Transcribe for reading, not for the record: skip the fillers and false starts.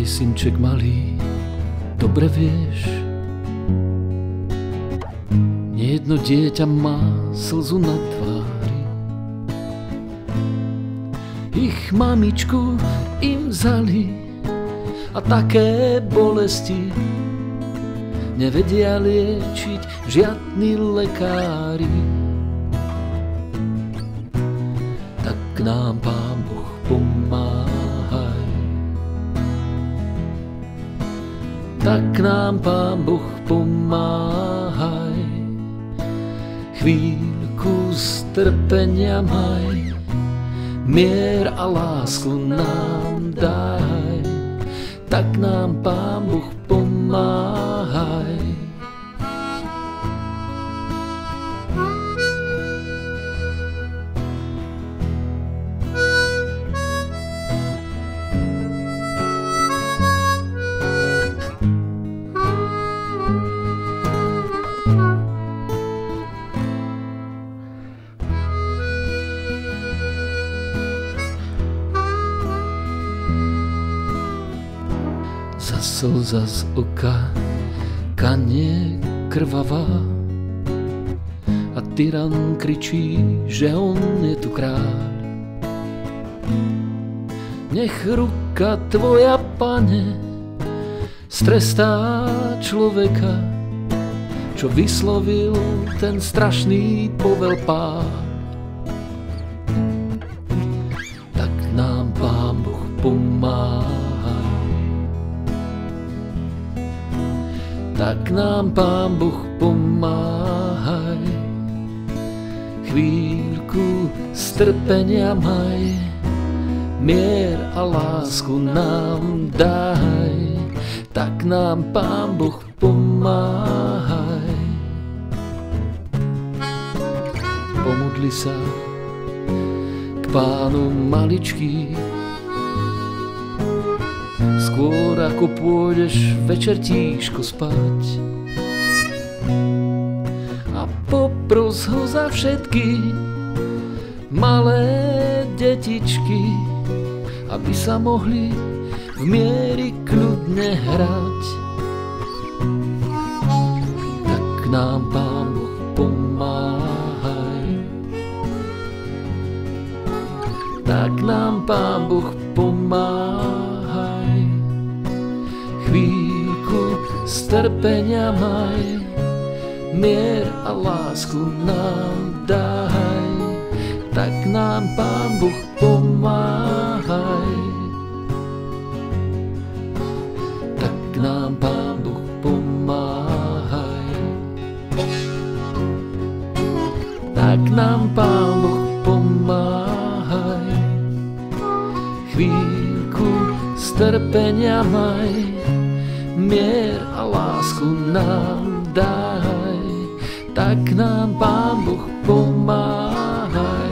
Aj synček malý, dobre vieš, nejedno dieťa má slzu na tvári. Ich mamičku im vzali a také bolesti nevedia liečiť žiadni lekári. Tak nám Pán Boh pomáhaj, tak nám Pán Boh pomáhaj, chvíľku strpenia maj, mier a lásku nám daj, tak nám Pán Boh pomáhaj. Za slza z oka kanie krvavá a tyran kričí, že on je tu kráľ. Nech ruka tvoja, Pane, strestá človeka, čo vyslovil ten strašný povel Pán. Tak nám Pán Boh pomáhaj, tak nám Pán Boh pomáhaj, chvíľku strpenia maj, mier a lásku nám daj, tak nám Pán Boh pomáhaj. Pomodli sa k Pánu maličký, skôr ako pôjdeš večer tížko spať, a popros ho za všetky malé detičky, aby sa mohli v miery kľudne hrať. Tak nám Pán Boh pomáhaj, tak nám Pán Boh pomáhaj, chvíľku strpenia maj, mier a lásku nám daj, tak nám Pán Boh pomáhaj, tak nám Pán Boh pomáhaj, tak nám Pán Boh pomáhaj, chvíľku strpenia maj, mier a lásku nám daj, tak nám Pán Boh pomáhaj.